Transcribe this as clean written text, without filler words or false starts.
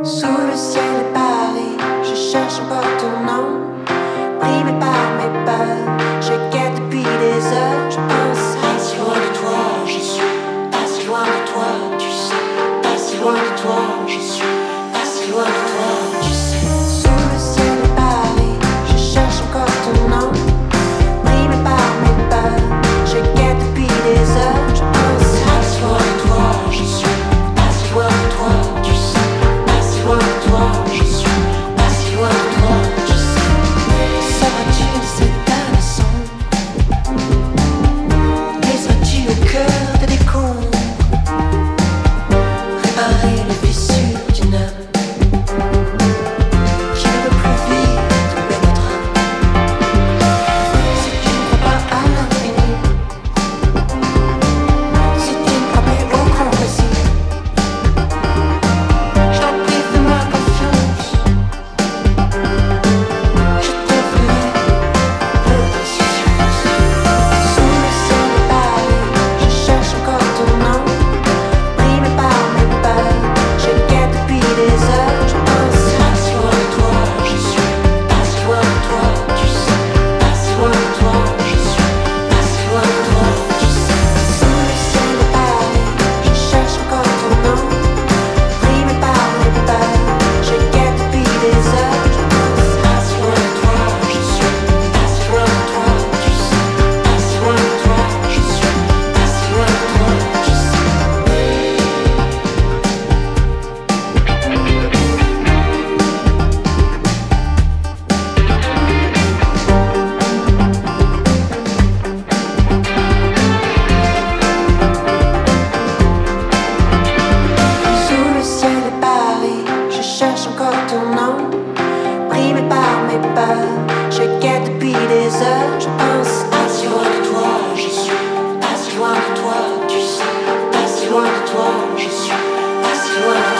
Sous le ciel de Paris, je cherche encore ton nom. Brimé par mes peurs, je guette depuis des heures. Je pense pas si loin de toi, je suis pas si loin de toi, tu sais. Pas si loin de toi, je suis pas si loin de toi, tu sais. Sous le ciel de Paris, je cherche encore ton nom. Brimé par mes peurs, je guette depuis des heures. Je pense pas si loin de toi, je suis pas si loin de toi, tu sais. Pas si loin de toi, je suis pas si loin de toi, tu sais. Seras-tu cette leçon? Laisseras-tu au cœur de décombres réparer les fissures d'une âme qui ne veut plus vivre de mélodrame? Si tu ne crois pas à l'infini, si tu ne crois plus au grand récit, je t'en prie, fais-moi confiance. Je te ferai peu d'insouciance. Sous le ciel de Paris, je cherche encore ton nom. Brimé par mes peurs, je guette depuis des heures. Je pense pas si loin de toi, je suis pas si loin de toi, tu sais. Pas si loin de toi, je suis pas si loin de toi, tu sais. Sous le ciel de Paris, je cherche encore ton nom. Brimé par mes peurs, je guette depuis des heures. Je pense pas si loin de toi, je suis pas si loin de toi, tu sais. Pas si loin de toi, je suis pas si loin de toi, tu sais. Sous le ciel de Paris, je cherche encore ton nom. Brimé par mes peurs, je guette depuis des heures. Je pense pas si loin de toi, je suis pas si loin de toi, tu sais. Pas si loin de toi, je suis pas si loin de toi.